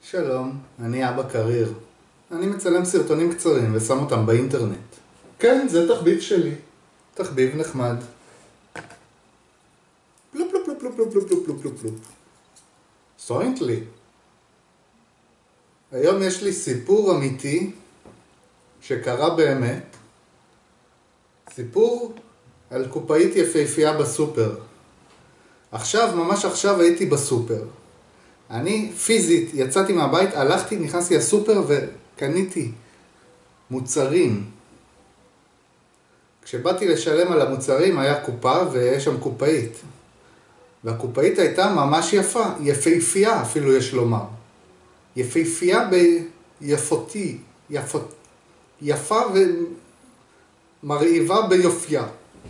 שלום, אני אבא קריר. אני מצלם סרטונים קצרים ושם אותם באינטרנט. כן, זה תחביב שלי. תחביב נחמד. פלופ פלופ פלופ פלופ פלופ פלופ פלופ פלופ פלופ. סוינט לי. היום יש לי סיפור אמיתי שקרה באמת. סיפור על קופאית יפהפייה בסופר. ממש עכשיו הייתי בסופר. אני פיזית יצאתי מהבית, הלכתי, נכנסתי לסופר וקניתי מוצרים. כשבאתי לשלם על המוצרים היה קופה ויש שם קופאית. והקופאית הייתה ממש יפה, יפהפייה אפילו יש לומר. יפהפייה ביפותי, יפה ומרהיבה ביופייה.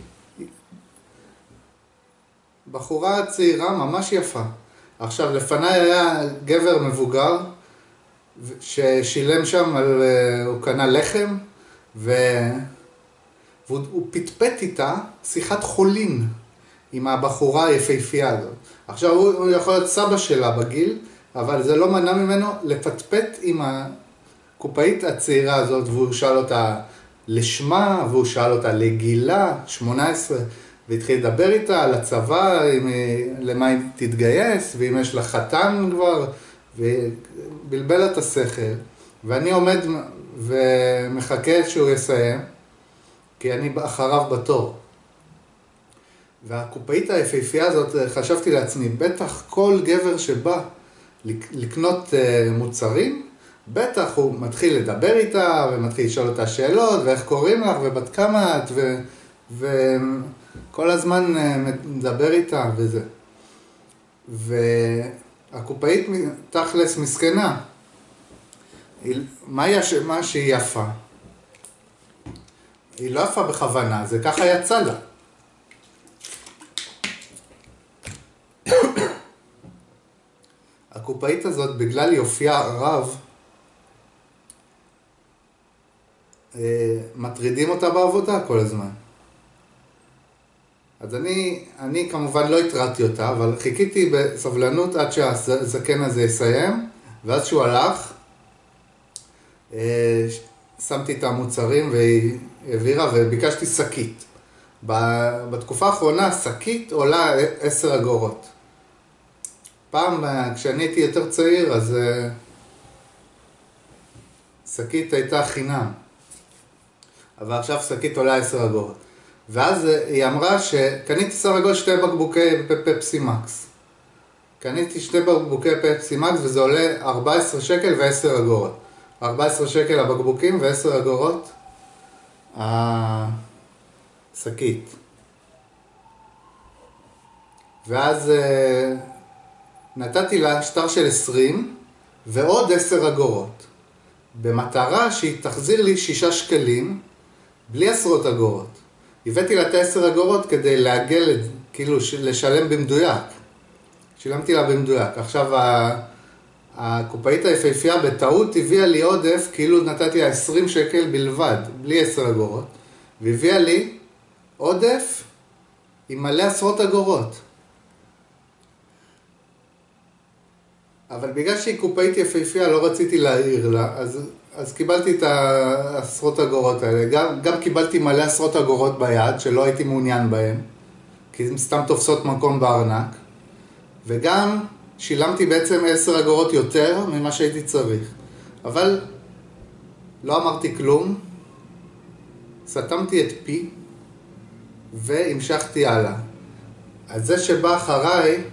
בחורה צעירה ממש יפה. עכשיו, לפניי היה גבר מבוגר ששילם שם, הוא קנה לחם והוא פטפט איתה שיחת חולין עם הבחורה היפהפייה הזאת. עכשיו, הוא יכול להיות סבא שלה בגיל, אבל זה לא מנע ממנו לפטפט עם הקופאית הצעירה הזאת, והוא שאל אותה לשמה, והוא שאל אותה לגילה, 18, והתחיל לדבר איתה על הצבא, למה היא תתגייס, ואם יש לה חתן כבר, ובלבל את השכל. ואני עומד ומחכה שהוא יסיים, כי אני אחריו בתור. והקופאית היפהפייה הזאת, חשבתי לעצמי, בטח כל גבר שבא לקנות מוצרים, בטח הוא מתחיל לדבר איתה, ומתחיל לשאול אותה שאלות, ואיך קוראים לך, ובת כמה את, כל הזמן מדבר איתה וזה. והקופאית תכלס מסכנה. מה שהיא יפה? היא לא יפה בכוונה, זה ככה יצא לה. הקופאית הזאת בגלל יופייה רב, מטרידים אותה בעבודה כל הזמן. אז אני כמובן לא התרעתי אותה, אבל חיכיתי בסבלנות עד שהזקן הזה יסיים, ואז שהוא הלך, שמתי את המוצרים והיא העבירה וביקשתי שקית. בתקופה האחרונה שקית עולה 10 אגורות. פעם כשאני הייתי יותר צעיר אז שקית הייתה חינם, אבל עכשיו שקית עולה 10 אגורות. ואז היא אמרה שקניתי סך הכל 2 בקבוקי פפסי מקס. קניתי 2 בקבוקי פפסי מקס וזה עולה 14 שקל ו10 אגורות. 14 שקל הבקבוקים ו10 אגורות השקית. ואז נתתי לה שטר של 20 ועוד 10 אגורות. במטרה שהיא תחזיר לי 6 שקלים בלי 10 אגורות. הבאתי לה את 10 אגורות כדי לעגל את זה, כאילו לשלם במדויק. שילמתי לה במדויק. עכשיו הקופאית היפהפייה בטעות הביאה לי עודף, כאילו נתתי לה 20 שקל בלבד, בלי 10 אגורות. והביאה לי עודף עם מלא 10 אגורות. אבל בגלל שהיא קופאית יפהפייה לא רציתי להעיר לה, אז קיבלתי את 10 אגורות האלה. גם קיבלתי מלא 10 אגורות ביד, שלא הייתי מעוניין בהם, כי הן סתם תופסות מקום בארנק. וגם שילמתי בעצם 10 אגורות יותר ממה שהייתי צריך. אבל לא אמרתי כלום, סתמתי את פי, והמשכתי הלאה. אז זה שבא אחריי,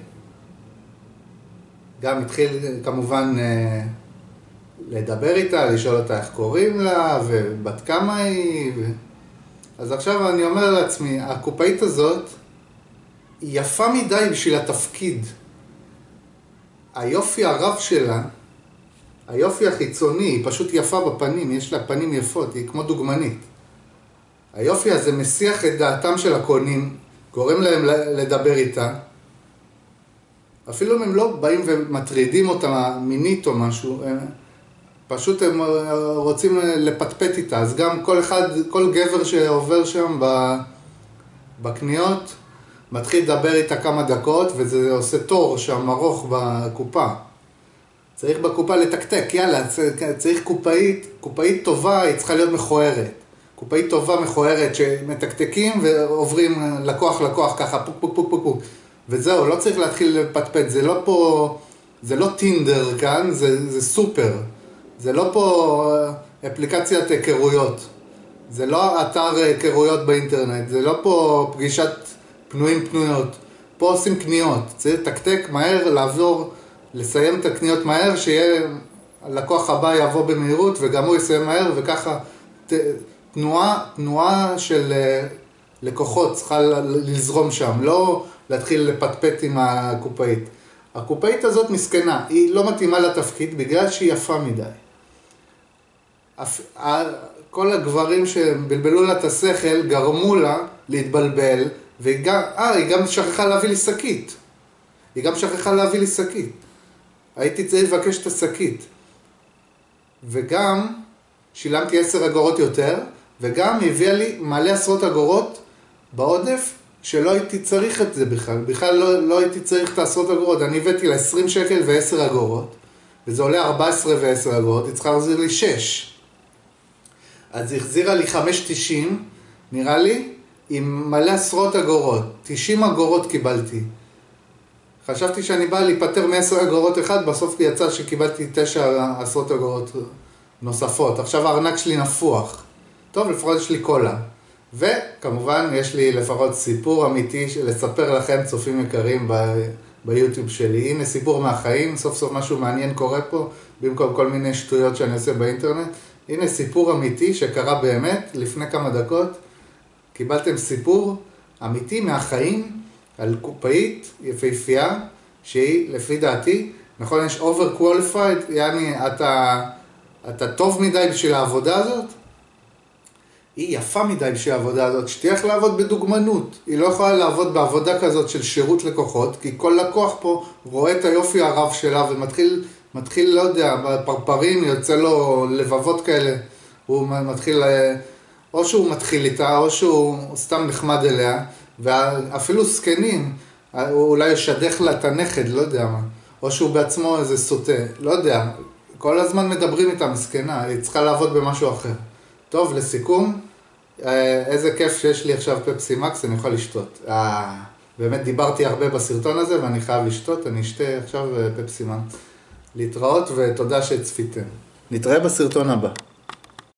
גם התחיל כמובן לדבר איתה, לשאול אותה איך קוראים לה, ובת כמה היא. אז עכשיו אני אומר לעצמי, הקופאית הזאת היא יפה מדי בשביל התפקיד. היופי הרב שלה, היופי החיצוני, היא פשוט יפה בפנים, יש לה פנים יפות, היא כמו דוגמנית. היופי הזה מסיח את דעתם של הקונים, גורם להם לדבר איתה. אפילו אם הם לא באים ומטרידים אותה מינית או משהו, פשוט הם רוצים לפטפט איתה. אז גם כל גבר שעובר שם בקניות, מתחיל לדבר איתה כמה דקות, וזה עושה תור שם ארוך בקופה. צריך בקופה לתקתק, יאללה, צריך קופאית טובה, היא צריכה להיות מכוערת. קופאית טובה מכוערת שמתקתקים ועוברים לקוח ככה, פוק פוק פוק פוק פוק. וזהו, לא צריך להתחיל לפטפט, זה לא פה, זה לא טינדר כאן, זה סופר. זה לא פה אפליקציית היכרויות. זה לא אתר היכרויות באינטרנט, זה לא פה פגישת פנויות. פה עושים קניות, צריך לתקתק מהר, לעבור, לסיים את הקניות מהר, שיהיה, הלקוח הבא יבוא במהירות וגם הוא יסיים מהר, וככה תנועה של לקוחות צריכה לזרום שם, לא להתחיל לפטפט עם הקופאית. הקופאית הזאת מסכנה, היא לא מתאימה לתפקיד בגלל שהיא יפה מדי. כל הגברים שבלבלו לה את השכל גרמו לה להתבלבל, והיא גם שכחה להביא לי שקית. הייתי צריך לבקש את השקית. וגם שילמתי 10 אגורות יותר, וגם הביאה לי מלא עשרות אגורות בעודף, שלא הייתי צריך את זה בכלל לא הייתי צריך את העשרות אגורות. אני הבאתי לה 20 שקל ו10 אגורות, וזה עולה 14 ו10 אגורות, היא צריכה להחזיר לי 6. אז היא החזירה לי 5.90, נראה לי, עם מלא עשרות אגורות, 90 אגורות קיבלתי. חשבתי שאני בא להיפטר מ10 אגורות אחד, בסוף יצא שקיבלתי 9 עשרות אגורות נוספות. עכשיו הארנק שלי נפוח. טוב, לפחות יש לי קולה. וכמובן יש לי לפחות סיפור אמיתי לספר לכם, צופים יקרים ביוטיוב שלי. הנה סיפור מהחיים, סוף סוף משהו מעניין קורה פה, במקום כל מיני שטויות שאני עושה באינטרנט. הנה סיפור אמיתי שקרה באמת לפני כמה דקות. קיבלתם סיפור אמיתי מהחיים על קופאית יפהפייה, שהיא לפי דעתי, נכון, יש over qualified, יעני אתה טוב מדי בשביל העבודה הזאת, היא יפה מדי בשביל העבודה הזאת, שתלך לעבוד בדוגמנות, היא לא יכולה לעבוד בעבודה כזאת של שירות לקוחות, כי כל לקוח פה רואה את היופי הרב שלה ומתחיל, לא יודע, בפרפרים יוצא לו לבבות כאלה, הוא מתחיל, או שהוא מתחיל איתה, או שהוא סתם נחמד אליה, ואפילו סקנים, הוא אולי ישדך לה את הנכד, לא יודע מה, או שהוא בעצמו איזה סוטה, לא יודע, כל הזמן מדברים איתה מסכנה, היא צריכה לעבוד במשהו אחר. טוב, לסיכום, איזה כיף שיש לי עכשיו פפסי מקס, אני יכול לשתות. באמת דיברתי הרבה בסרטון הזה ואני חייב לשתות, אני אשתה עכשיו פפסי מקס. להתראות ותודה שצפיתם. נתראה בסרטון הבא.